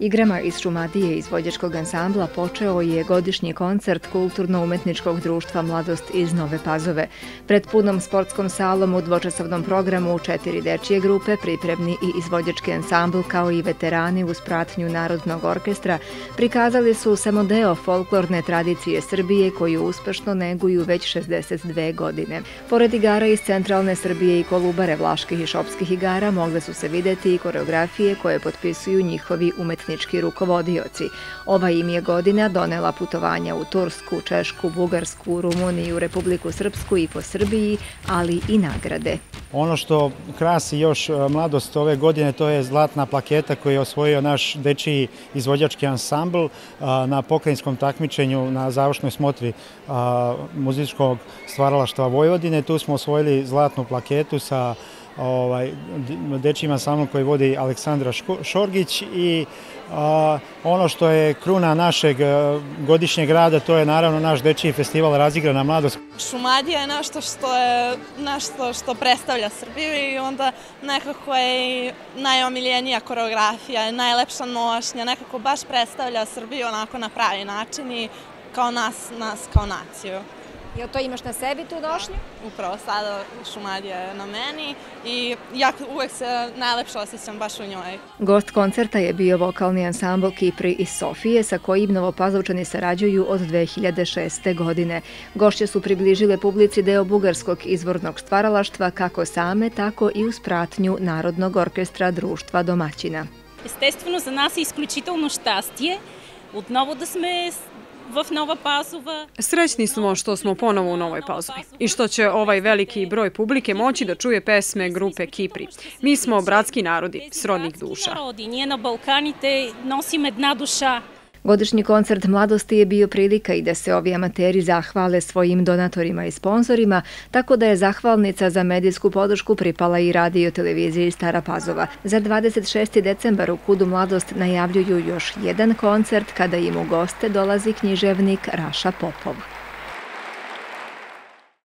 igrama iz Šumadije izvođačkog ansambla počeo je godišnji koncert Kulturno-umetničkog društva Mladost iz Nove Pazove. Pred punom sportskom salom u dvočasovnom programu 4 dečije grupe, pripremni i izvođački ansambl kao i veterani uz pratnju Narodnog orkestra prikazali su samo deo folklorne tradicije Srbije koju uspešno neguju već 62 godine. Pored igara iz centralne Srbije i Kolubare, Vlaških i Šopskih igara mogle su se videti i koreografije koje potpisuju njihovi umetnički rukovodioci. Ova im je godina donela putovanja u Tursku, Češku, Bugarsku, Rumuniju, Republiku Srpsku i po Srbiji, ali i nagrade. Ono što krasi još Mladost ove godine, to je zlatna plaketa koju je osvojio naš dečiji izvođački ansambl na pokrajinskom takmičenju na završnoj smotri muzičkog stvaralaštva Vojvodine. Tu smo osvojili zlatnu plaketu sa dečijim ansamblom koji vodi Aleksandra Šorgić i ono što je kruna našeg godišnjeg rada, to je naravno naš dečiji festival Razigrana mladost. Šumadija je nešto što predstavlja Srbiju i onda nekako je i najomiljenija koreografija, najlepša nošnja, nekako baš predstavlja Srbiju onako na pravi način i kao nas kao naciju. Jel to imaš na sebi tu nošnju? Upravo sada Šumadija je na meni i ja uvek se najlepše osjećam baš u njoj. Gost koncerta je bio vokalni ansambl Kipri iz Sofije sa kojim Novopazovčani sarađuju od 2006. godine. Gošće su približile publici deo bugarskog izvornog stvaralaštva kako same, tako и uz pratnju Народnog оркестра Društva domaćina. Естествено, за нас е изключително щастие отново да сме в Нова Пазова. Srećni smo što smo ponovo u Novoj Pazovi i što će ovaj veliki broj publike moći da čuje pesme grupe Kipri. Mi smo bratski narodi, srodnih duša. Ние на Балканите носим една душа. Godišnji koncert Mladosti je bio prilika i da se ovi amateri zahvale svojim donatorima i sponzorima, tako da je zahvalnica za medijsku podršku pripala i radio televiziji Stara Pazova. Za 26. decembar u KUD-u Mladost najavljuju još jedan koncert kada im u goste dolazi književnik Raša Popov.